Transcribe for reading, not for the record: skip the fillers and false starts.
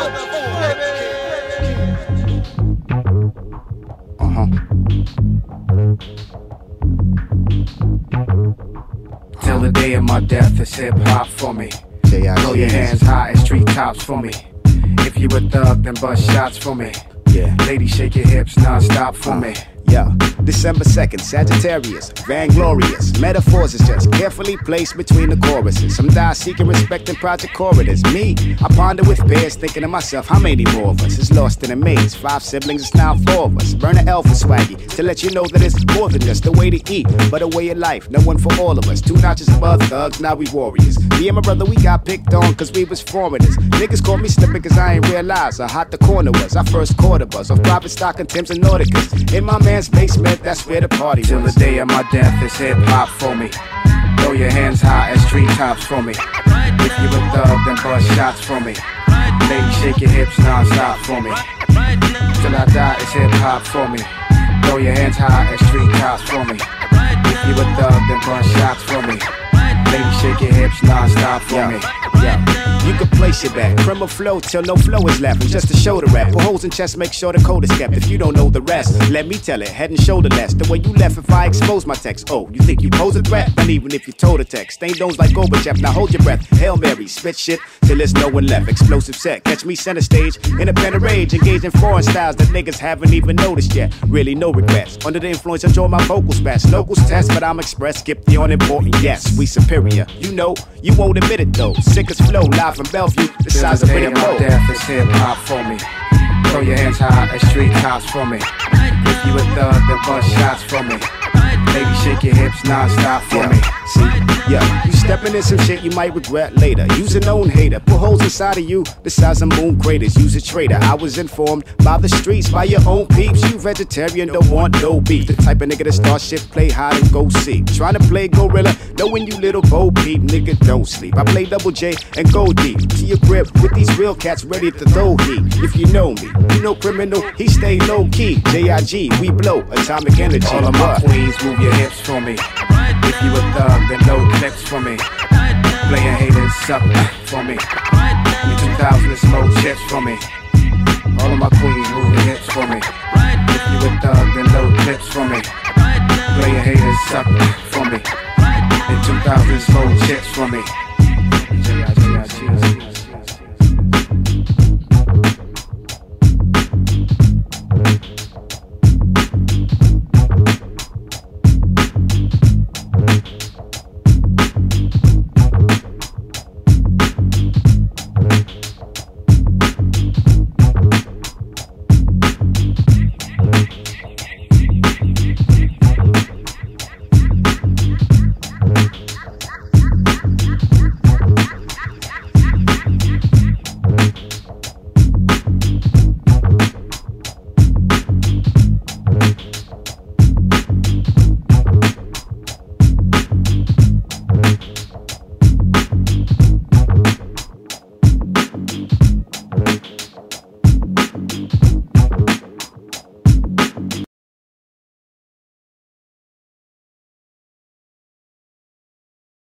Till the day of my death, it's hip hop for me. Throw your hands high as treetops for me. If you a thug, then bust shots for me. Lady, shake your hips non-stop for me. Yo, December 2nd, Sagittarius, vainglorious. Metaphors is just carefully placed between the choruses. Some die seeking respect in project corridors. Me, I ponder with pairs, thinking to myself, how many more of us is lost in a maze? 5 siblings, it's now 4 of us. Burn an L for swaggy, to let you know that it's more than just a way to eat, but a way of life. No one for all of us. 2 notches above thugs, now we warriors. Me and my brother, we got picked on cause we was foreigners. Niggas called me slipping cause I ain't realize how hot the corner was. I first caught a buzz of private stock and Timbs and Nauticas. In my man's basement, that's where the party was. Till the day of my death, it's hip hop for me. Throw your hands high as treetops for me. If you a thug, then bust shots for me. Lady, shake your hips non-stop for me. Till I die, it's hip hop for me. Throw your hands high as treetops for me. If you a thug, then bust shots for me. Lady, shake your hips non-stop for me. You can place your back, criminal flow till no flow is left. And just to show the rap, put holes in chest, make sure the code is kept. If you don't know the rest, let me tell it, head and shoulder less. The way you left if I expose my text. Oh, you think you pose a threat? Not even if you told a text. Stain domes like Gorbachev, now hold your breath. Hail Mary, spit shit till there's no one left. Explosive set, catch me center stage in a pen of rage, engaged in foreign styles that niggas haven't even noticed yet. Really no regrets. Under the influence, enjoy my vocal spats. Locals test, but I'm express. Skip the unimportant. Yes, we superior. You know, you won't admit it though. Sick as flow, live from Bellevue. The size of pretty low. Death is hip hop for me. Throw your hands high as street cops for me. If you a thug, then bust shots for me. Baby, shake your hips non-stop for me. See, you stepping in some shit you might regret later. Use a known hater, put holes inside of you the size of moon craters. Use a traitor. I was informed by the streets, by your own peeps. You vegetarian, don't want no beef. The type of nigga that start shit, play hide and go seek. Trying to play gorilla, knowing you little Bo Peep, nigga don't sleep. I play Double J and go deep to your grip with these real cats ready to throw heat. If you know me, you know criminal, he stay low key. J.I.G. we blow atomic energy. All of my queens, move your hips for me. If you a thug, then no clips for me. Playing haters, suck for me. In 2000, smoke chips for me. All of my queens, move your hips for me. If you a thug, then no clips for me. Playing haters, suck for me. In 2000, smoke chips for me.